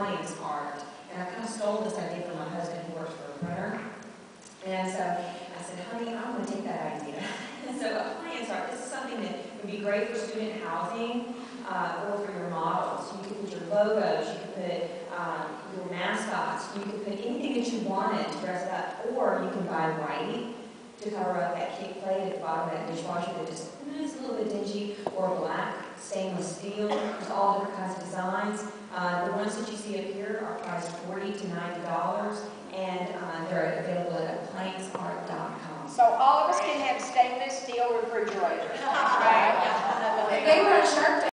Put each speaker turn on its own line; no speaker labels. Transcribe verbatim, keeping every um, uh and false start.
appliance art. And I kind of stole this idea from my husband who works for a printer. And so I said, honey, I'm going to take that idea. So appliance art, this is something that would be great for student housing uh, or for your models. You could put your logos, you could put um, your mascots, you could put anything that you wanted to dress it up, or you can buy white to cover up that cake plate at the bottom of that dishwasher that just mm, is a little bit dingy, or black stainless steel. There's all different kinds of designs. Uh, the ones that you see up here are priced forty to ninety dollars, and uh, they're available at appliance art dot com.
So all of us can have stainless steel refrigerators. Right?
They were a Shark